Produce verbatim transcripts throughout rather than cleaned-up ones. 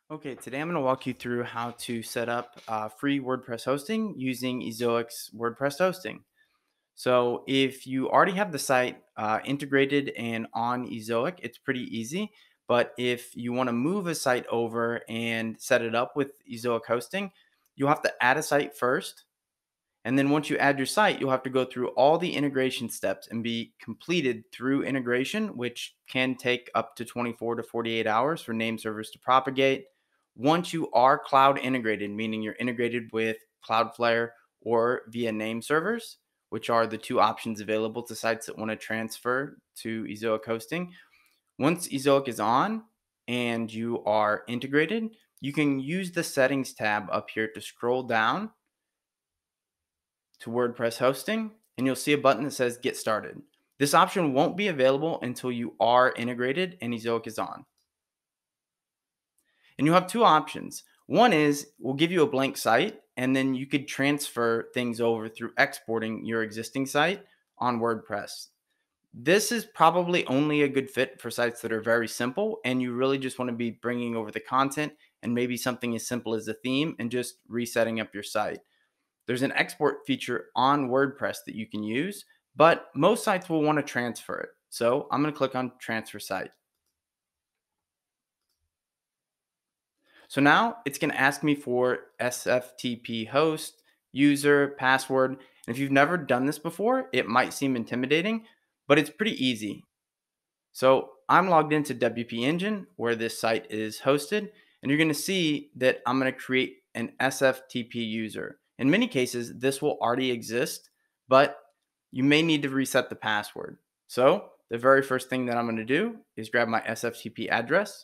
Okay, today I'm going to walk you through how to set up uh, free WordPress hosting using Ezoic's WordPress hosting. So if you already have the site uh, integrated and on Ezoic, it's pretty easy. But if you want to move a site over and set it up with Ezoic hosting, you'll have to add a site first. And then once you add your site, you'll have to go through all the integration steps and be completed through integration, which can take up to twenty-four to forty-eight hours for name servers to propagate. Once you are cloud integrated, meaning you're integrated with Cloudflare or via name servers, which are the two options available to sites that want to transfer to Ezoic hosting. Once Ezoic is on and you are integrated, you can use the settings tab up here to scroll down to WordPress hosting, and you'll see a button that says Get Started. This option won't be available until you are integrated and Ezoic is on. And you'll have two options. One is we'll give you a blank site, and then you could transfer things over through exporting your existing site on WordPress. This is probably only a good fit for sites that are very simple, and you really just want to be bringing over the content and maybe something as simple as a theme and just resetting up your site. There's an export feature on WordPress that you can use, but most sites will want to transfer it. So I'm going to click on Transfer Site. So now it's going to ask me for S F T P host, user, password. And if you've never done this before, it might seem intimidating, but it's pretty easy. So I'm logged into W P Engine where this site is hosted, and you're going to see that I'm going to create an S F T P user. In many cases, this will already exist, but you may need to reset the password. So the very first thing that I'm going to do is grab my S F T P address.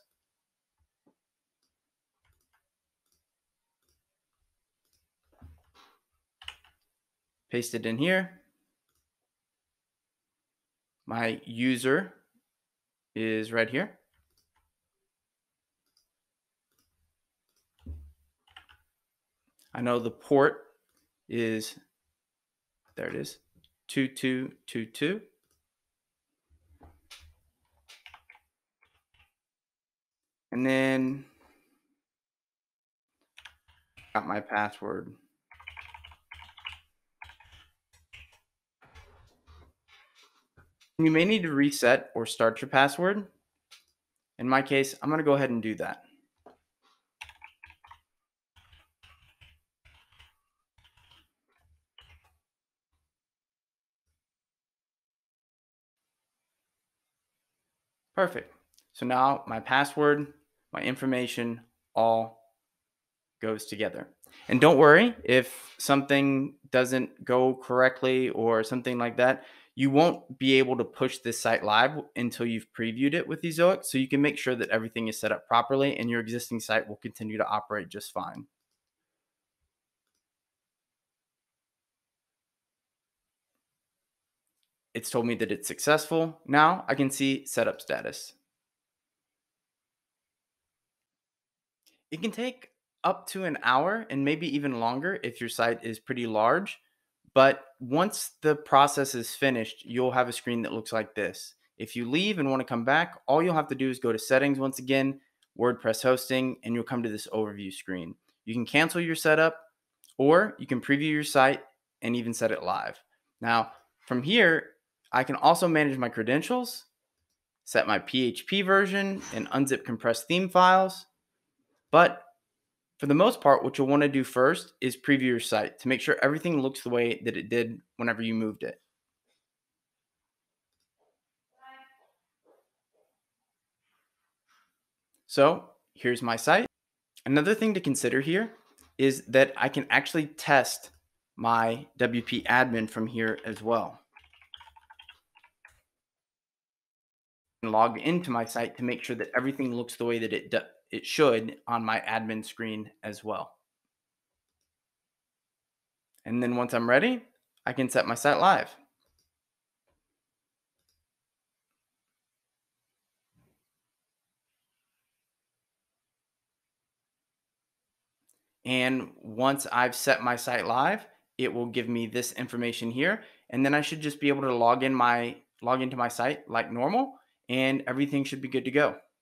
Paste it in here. My user is right here. I know the port is, there it is, two two two two. And then got my password. You may need to reset or start your password. In my case, I'm going to go ahead and do that. Perfect. So now my password, my information, all goes together. And don't worry if something doesn't go correctly or something like that. You won't be able to push this site live until you've previewed it with Ezoic. So you can make sure that everything is set up properly and your existing site will continue to operate just fine. It's told me that it's successful. Now I can see setup status. It can take up to an hour and maybe even longer if your site is pretty large. But once the process is finished, you'll have a screen that looks like this. If you leave and want to come back, all you'll have to do is go to settings once again, WordPress hosting, and you'll come to this overview screen. You can cancel your setup or you can preview your site and even set it live. Now, from here, I can also manage my credentials, set my P H P version, and unzip compressed theme files. But for the most part, what you'll want to do first is preview your site to make sure everything looks the way that it did whenever you moved it. So here's my site. Another thing to consider here is that I can actually test my W P admin from here as well. And log into my site to make sure that everything looks the way that it, it should on my admin screen as well. And then once I'm ready, I can set my site live. And once I've set my site live, it will give me this information here. And then I should just be able to log in my log into my site like normal, and everything should be good to go.